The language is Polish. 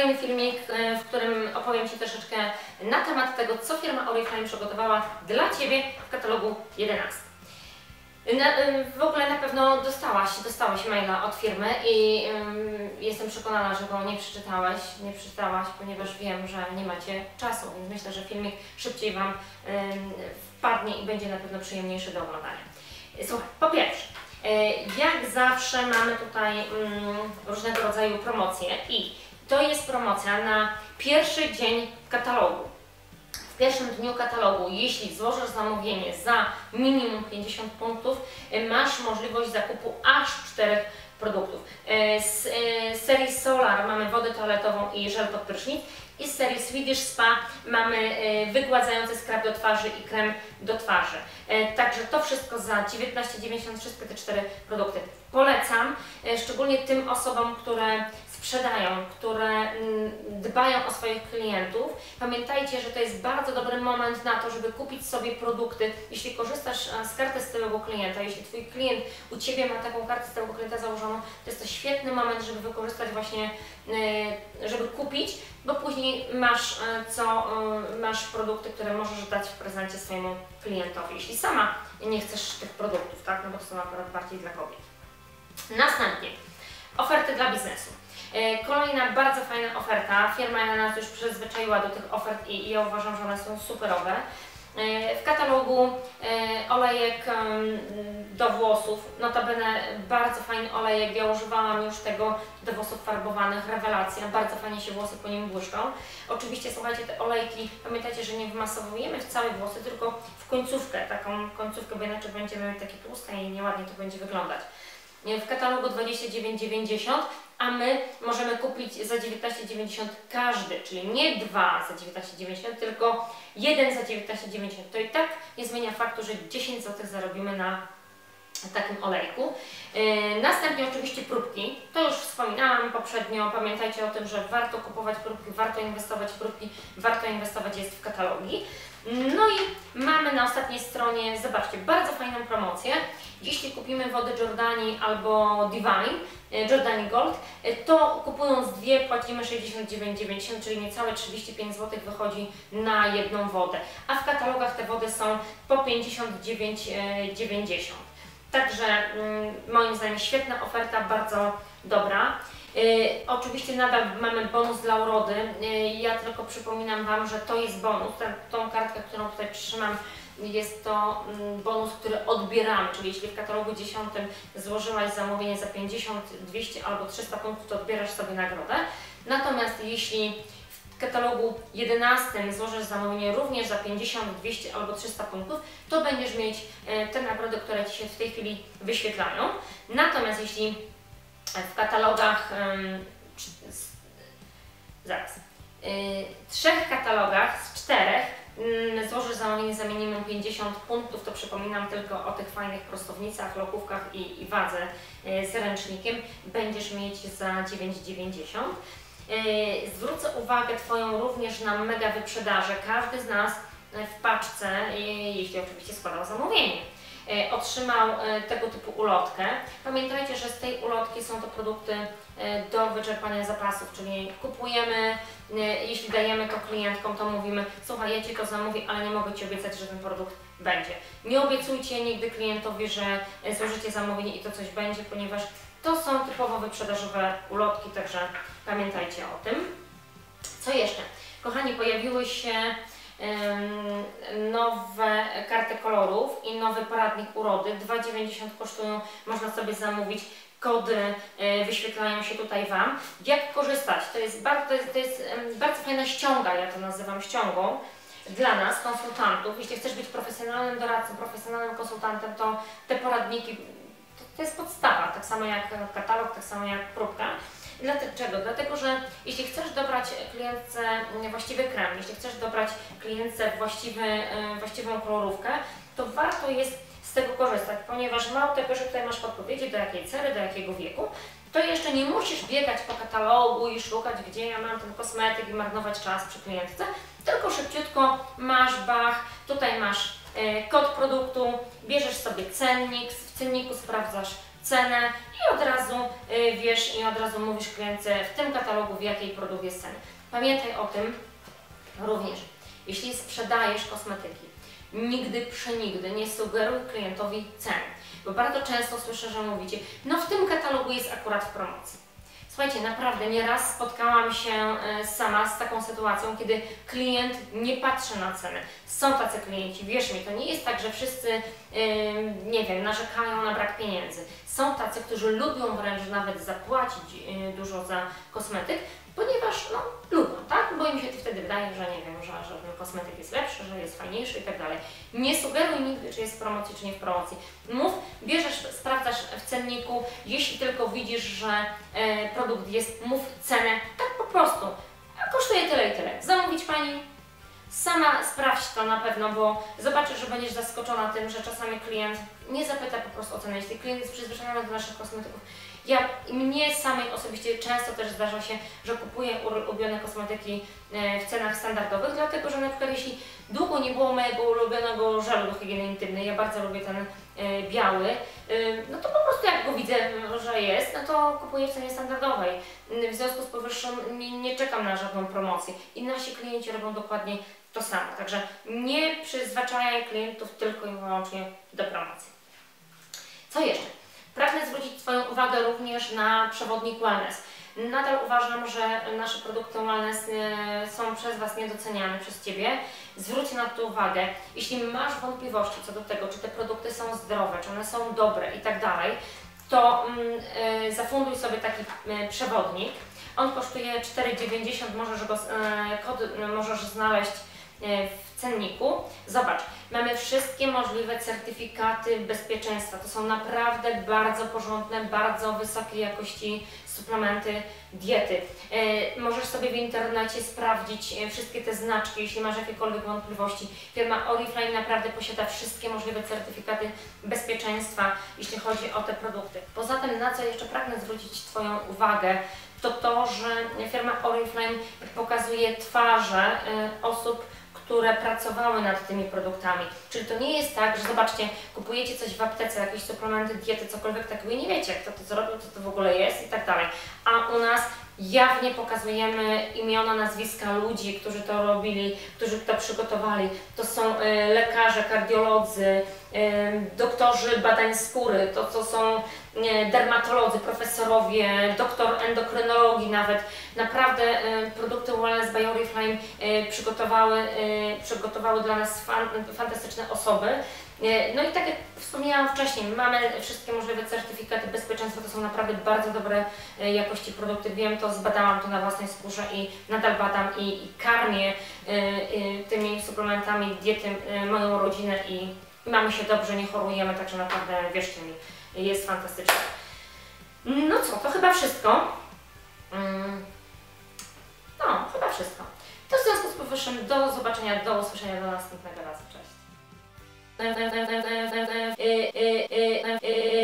kolejny filmik, w którym opowiem Ci troszeczkę na temat tego, co firma Oriflame przygotowała dla Ciebie w katalogu 11. W ogóle na pewno dostałeś maila od firmy i jestem przekonana, że go nie przeczytałaś, ponieważ wiem, że nie macie czasu, więc myślę, że filmik szybciej Wam wpadnie i będzie na pewno przyjemniejszy do oglądania. Słuchaj, po pierwsze, jak zawsze mamy tutaj różnego rodzaju promocje i to jest promocja na pierwszy dzień katalogu. W pierwszym dniu katalogu, jeśli złożysz zamówienie za minimum 50 punktów, masz możliwość zakupu aż 4 produktów. Z serii Solar mamy wodę toaletową i żel pod prysznic i z serii Swedish Spa mamy wygładzający skrab do twarzy i krem do twarzy. Także to wszystko za 19,90, wszystkie te 4 produkty. Polecam, szczególnie tym osobom, które sprzedają, które dbają o swoich klientów. Pamiętajcie, że to jest bardzo dobry moment na to, żeby kupić sobie produkty. Jeśli korzystasz z karty stałego klienta, jeśli Twój klient u Ciebie ma taką kartę stałego klienta założoną, to jest to świetny moment, żeby wykorzystać właśnie, żeby kupić, bo później masz produkty, które możesz dać w prezencie swojemu klientowi, jeśli sama nie chcesz tych produktów, tak? No bo to są akurat bardziej dla kobiet. Następnie oferty dla biznesu. Kolejna bardzo fajna oferta. Firma nas już przyzwyczaiła do tych ofert i ja uważam, że one są superowe. W katalogu olejek do włosów, notabene bardzo fajny olejek, ja używałam już tego do włosów farbowanych, rewelacja, bardzo fajnie się włosy po nim błyszczą. Oczywiście słuchajcie, te olejki, pamiętajcie, że nie wmasowujemy w całe włosy, tylko w końcówkę, taką końcówkę, bo inaczej będziemy mieć takie tłuste i nieładnie to będzie wyglądać. W katalogu 29,90, a my możemy kupić za 19,90 każdy, czyli nie 2 za 19,90, tylko 1 za 19,90. To i tak nie zmienia faktu, że 10 zł zarobimy na takim olejku. Następnie oczywiście próbki. To już wspominałam poprzednio. Pamiętajcie o tym, że warto kupować próbki, warto inwestować w próbki, warto inwestować jest w katalogi. No i mamy na ostatniej stronie, zobaczcie, bardzo fajną promocję. Jeśli kupimy wodę Jordanii albo Divine, Jordani Gold, to kupując dwie płacimy 69,90, czyli niecałe 35 zł wychodzi na jedną wodę. A w katalogach te wody są po 59,90. Także moim zdaniem świetna oferta, bardzo dobra. Oczywiście nadal mamy bonus dla urody. Ja tylko przypominam Wam, że to jest bonus. Tą kartkę, którą tutaj trzymam, jest to bonus, który odbieramy, czyli jeśli w katalogu 10 złożyłaś zamówienie za 50, 200 albo 300 punktów, to odbierasz sobie nagrodę. Natomiast jeśli w katalogu 11 złożysz zamówienie również za 50, 200 albo 300 punktów, to będziesz mieć te nagrody, które Ci się w tej chwili wyświetlają. Natomiast jeśli w katalogach, trzech katalogach z 4 złożysz zamówienie za minimum 50 punktów, to przypominam tylko o tych fajnych prostownicach, lokówkach i wadze z ręcznikiem, będziesz mieć za 9,90. Zwrócę uwagę Twoją również na mega wyprzedaże. Każdy z nas w paczce, jeśli oczywiście składał zamówienie, otrzymał tego typu ulotkę. Pamiętajcie, że z tej ulotki są to produkty do wyczerpania zapasów, czyli kupujemy, jeśli dajemy to klientkom, to mówimy: słuchaj, ja Ci to zamówię, ale nie mogę Ci obiecać, że ten produkt będzie. Nie obiecujcie nigdy klientowi, że złożycie zamówienie i to coś będzie, ponieważ to są typowo wyprzedażowe ulotki, także pamiętajcie o tym. Co jeszcze? Kochani, pojawiły się nowe karty kolorów i nowy poradnik urody. 2,90 kosztują, można sobie zamówić. Kody wyświetlają się tutaj Wam. Jak korzystać? To jest bardzo fajna ściąga, ja to nazywam ściągą dla nas, konsultantów. Jeśli chcesz być profesjonalnym doradcą, profesjonalnym konsultantem, to te poradniki to jest podstawa, tak samo jak katalog, tak samo jak próbka. Dlaczego? Dlatego, że jeśli chcesz dobrać klientce właściwy krem, jeśli chcesz dobrać klientce właściwą kolorówkę, to warto jest z tego korzystać, ponieważ mało tego, że tutaj masz podpowiedzi, do jakiej cery, do jakiego wieku, to jeszcze nie musisz biegać po katalogu i szukać, gdzie ja mam ten kosmetyk i marnować czas przy klientce, tylko szybciutko masz bach, tutaj masz kod produktu, bierzesz sobie cennik, w cenniku sprawdzasz cenę i od razu wiesz i od razu mówisz klientce w tym katalogu, w jakiej produkt jest ceny. Pamiętaj o tym również, jeśli sprzedajesz kosmetyki, nigdy przenigdy nie sugeruj klientowi cen, bo bardzo często słyszę, że mówicie, no w tym katalogu jest akurat w promocji. Słuchajcie, naprawdę nieraz spotkałam się sama z taką sytuacją, kiedy klient nie patrzy na cenę. Są tacy klienci, wierz mi, to nie jest tak, że wszyscy, nie wiem, narzekają na brak pieniędzy. Są tacy, którzy lubią wręcz nawet zapłacić dużo za kosmetyk, ponieważ no, lubią, tak? Bo im się wtedy wydaje, że nie wiem, że ten kosmetyk jest lepszy, że jest fajniejszy i tak dalej. Nie sugeruj nigdy, czy jest w promocji, czy nie w promocji. Mów, bierzesz, sprawdzasz w cenniku, jeśli tylko widzisz, że produkt jest, mów cenę, tak po prostu. Kosztuje tyle i tyle. Zamówić Pani? Sama sprawdź to na pewno, bo zobaczysz, że będziesz zaskoczona tym, że czasami klient nie zapyta po prostu o cenę. Jeśli klient jest przyzwyczajony do naszych kosmetyków, mnie samej osobiście często też zdarza się, że kupuję ulubione kosmetyki w cenach standardowych, dlatego że na przykład jeśli długo nie było mojego ulubionego żelu do higieny intymnej, ja bardzo lubię ten biały, no to po prostu jak go widzę, że jest, no to kupuję w cenie standardowej. W związku z powyższym nie czekam na żadną promocję i nasi klienci robią dokładnie to samo. Także nie przyzwyczajaj klientów tylko i wyłącznie do promocji. Co jeszcze? Pragnę zwrócić Twoją uwagę również na przewodnik wellness. Nadal uważam, że nasze produkty wellness są przez Was niedoceniane przez Ciebie. Zwróć na to uwagę. Jeśli masz wątpliwości co do tego, czy te produkty są zdrowe, czy one są dobre i tak dalej, to zafunduj sobie taki przewodnik. On kosztuje 4,90 €, kod możesz znaleźć w cenniku. Zobacz, mamy wszystkie możliwe certyfikaty bezpieczeństwa. To są naprawdę bardzo porządne, bardzo wysokiej jakości suplementy diety. Możesz sobie w internecie sprawdzić wszystkie te znaczki, jeśli masz jakiekolwiek wątpliwości. Firma Oriflame naprawdę posiada wszystkie możliwe certyfikaty bezpieczeństwa, jeśli chodzi o te produkty. Poza tym, na co jeszcze pragnę zwrócić Twoją uwagę, to, że firma Oriflame pokazuje twarze osób, które pracowały nad tymi produktami. Czyli to nie jest tak, że zobaczcie, kupujecie coś w aptece, jakieś suplementy, diety, cokolwiek takiego i nie wiecie, kto to zrobił, co to w ogóle jest i tak dalej. A u nas jawnie pokazujemy imiona, nazwiska ludzi, którzy to robili, którzy to przygotowali. To są lekarze, kardiolodzy, doktorzy badań skóry, to są dermatolodzy, profesorowie, doktor endokrynologii nawet. Naprawdę produkty Wellness by Oriflame przygotowały dla nas fantastyczne osoby. No i tak jak wspomniałam wcześniej, mamy wszystkie możliwe certyfikaty bezpieczeństwa, to są naprawdę bardzo dobre jakości produkty. Wiem to, zbadałam to na własnej skórze i nadal badam i karmię tymi suplementami diety moją rodzinę i mamy się dobrze, nie chorujemy, także naprawdę wierzcie mi, jest fantastycznie. No co, to chyba wszystko. No, chyba wszystko. To w związku z powyższym do zobaczenia, do usłyszenia, do następnego razu. Cześć.